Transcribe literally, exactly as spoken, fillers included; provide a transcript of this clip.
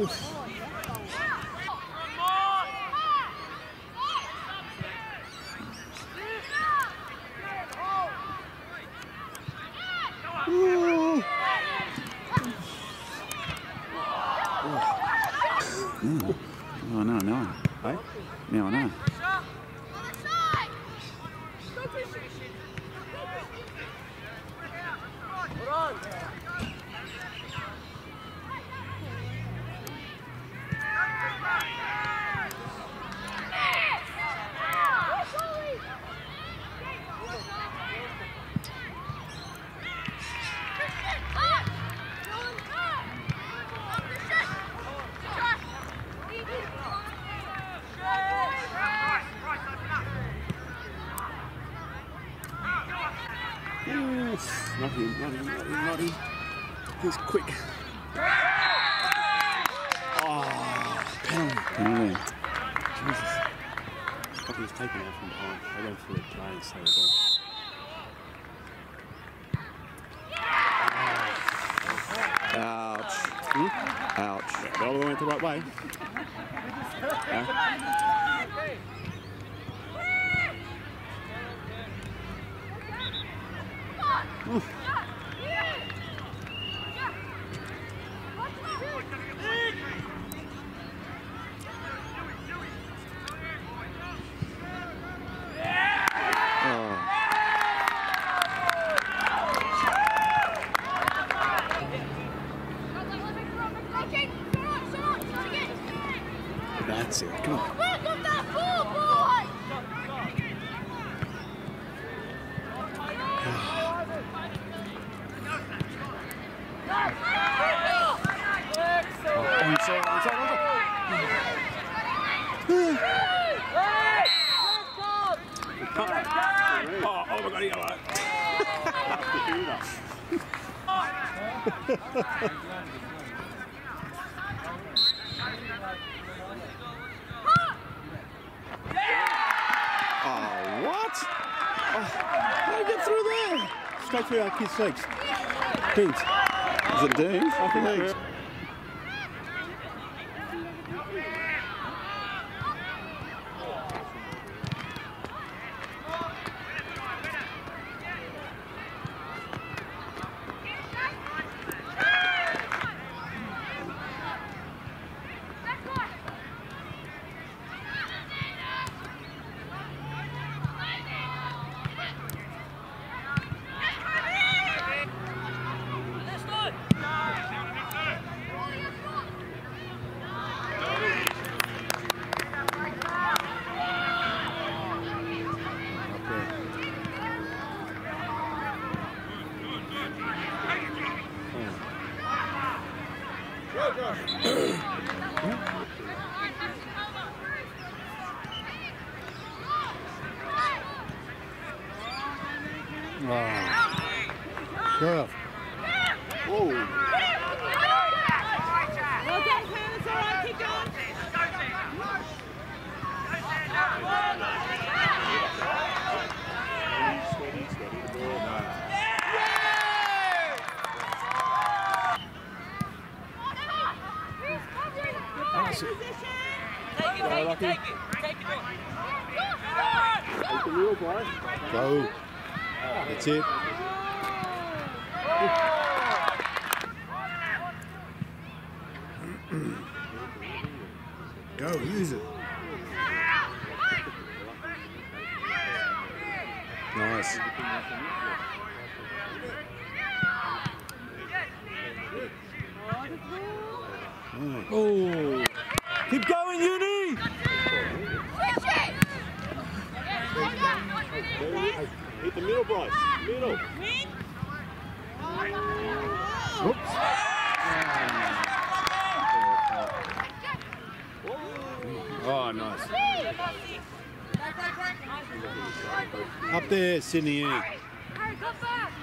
Oh, no, no. Hey? Now I know. Nutty, nutty, nutty, nutty. He's quick. Oh, penalty. Penalty. Jesus. Fucking was taken out from behind. They went through the play and saved the ball. Ouch. Hmm? Ouch. They all went the right way. Yeah. Ooh. That's it. Come on. Onside, onside, onside. Oh, oh my God, he got that. Oh, what? Oh, how did I get through there? Straight through our kids' legs. Deans. Is it Dean? I think legs. Girl. Whoa. Well done, Pam. It's all right. Keep going. Steady, steady the ball. Take it, take it, take it. Take it. Take the wheel, boy. Go. That's it. Go, use it. Nice. Mm. Oh. Keep going, Uni! Hit the middle, Bryce. Middle. Oops. Oh, nice. Up there, Sydney. Harry, come back.